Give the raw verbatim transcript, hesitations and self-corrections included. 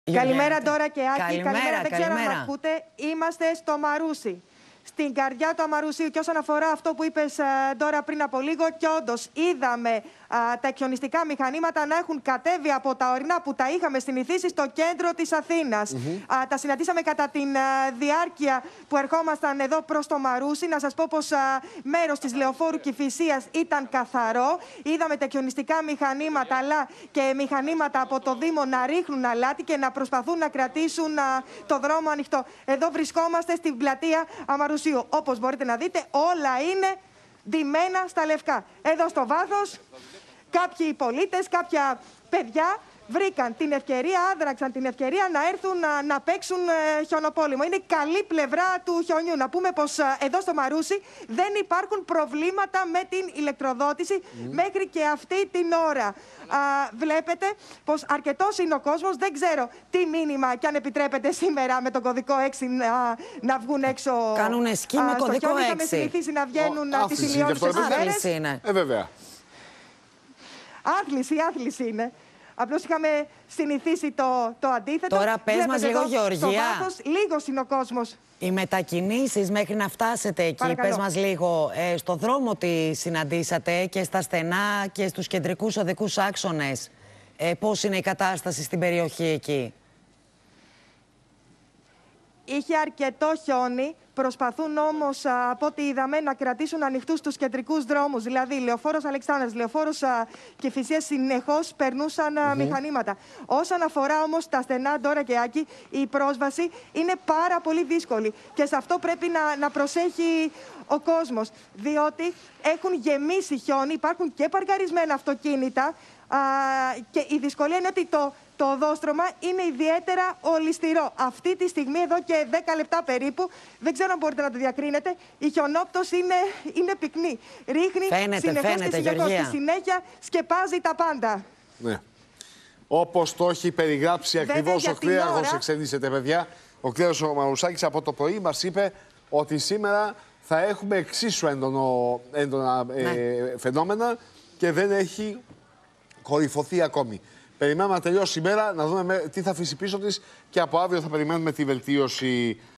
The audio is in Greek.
Καλημέρα Ντόρα και Άκη. Καλημέρα, καλημέρα. Δεν ξέρω αν με ακούτε. Είμαστε στο Μαρούσι, στην καρδιά του Αμαρουσίου. Και όσον αφορά αυτό που είπες τώρα πριν από λίγο, και όντως είδαμε α, τα εκχιονιστικά μηχανήματα να έχουν κατέβει από τα ορεινά που τα είχαμε συνηθίσει στο κέντρο της Αθήνας. Mm-hmm. α, τα συναντήσαμε κατά τη διάρκεια που ερχόμασταν εδώ προς το Μαρούσι. Να σας πω πως α, μέρος της Λεωφόρου Κηφισίας ήταν καθαρό. Είδαμε τα εκχιονιστικά μηχανήματα αλλά και μηχανήματα από το Δήμο να ρίχνουν αλάτι και να προσπαθούν να κρατήσουν α, το δρόμο ανοιχτό. Εδώ βρισκόμαστε στην πλατεία Αμαρουσίου. Όπως μπορείτε να δείτε, όλα είναι ντυμένα στα λευκά. Εδώ στο βάθος, κάποιοι πολίτες, κάποια παιδιά βρήκαν την ευκαιρία, άδραξαν την ευκαιρία να έρθουν να, να παίξουν ε, χιονοπόλεμο. Είναι καλή πλευρά του χιονιού. Να πούμε πως ε, εδώ στο Μαρούσι δεν υπάρχουν προβλήματα με την ηλεκτροδότηση mm. μέχρι και αυτή την ώρα. Α, βλέπετε πως αρκετός είναι ο κόσμος. Δεν ξέρω τι μήνυμα και αν επιτρέπετε σήμερα με τον κωδικό έξι να, να βγουν έξω. Κάνουνε σκι με κωδικό έξι. Είχαμε συνηθίσει να βγαίνουν oh, τις ηλιόλουσες ημέρες. Είναι. Ε, βέβαια. Άθληση, άθληση είναι. Απλώς είχαμε συνηθίσει το, το αντίθετο. Τώρα πες μας λίγο, Γεωργία. Στο βάθος, λίγος είναι ο κόσμος. Οι μετακινήσεις μέχρι να φτάσετε εκεί, Παρακαλώ. Πες μας λίγο, ε, στο δρόμο τι συναντήσατε και στα στενά και στους κεντρικούς οδικούς άξονες. Ε, πώς είναι η κατάσταση στην περιοχή εκεί? Είχε αρκετό χιόνι. Προσπαθούν όμως, α, από ό,τι είδαμε, να κρατήσουν ανοιχτούς τους κεντρικούς δρόμους. Δηλαδή, Λεωφόρος Αλεξάνδρας, Λεωφόρος Κηφισίας, συνεχώς περνούσαν mm-hmm. μηχανήματα. Όσον αφορά όμως τα στενά, Ντόρα και Άκη, η πρόσβαση είναι πάρα πολύ δύσκολη. Και σε αυτό πρέπει να, να προσέχει ο κόσμος. Διότι έχουν γεμίσει χιόνι, υπάρχουν και παρκαρισμένα αυτοκίνητα. Α, και η δυσκολία είναι ότι το, το οδόστρωμα είναι ιδιαίτερα ολισθηρό. Αυτή τη στιγμή, εδώ και δέκα λεπτά περίπου, δεν ξέρω αν μπορείτε να το διακρίνετε, η χιονόπτωση είναι, είναι πυκνή. Ρίχνει φαίνεται, συνεχώς φαίνεται, και συνεχώς. Γεωργία. Στη συνέχεια σκεπάζει τα πάντα. Ναι. Όπως το έχει περιγράψει ακριβώς ο Κλέαρχος, ώρα... εξελίσσεται, παιδιά. Ο Κλέαρχος ο Μαρουσάκης από το πρωί μας είπε ότι σήμερα θα έχουμε εξίσου έντονο, έντονα ναι. ε, φαινόμενα και δεν έχει κορυφωθεί ακόμη. Περιμένουμε να τελειώσει η μέρα, να δούμε τι θα αφήσει πίσω της και από αύριο θα περιμένουμε τη βελτίωση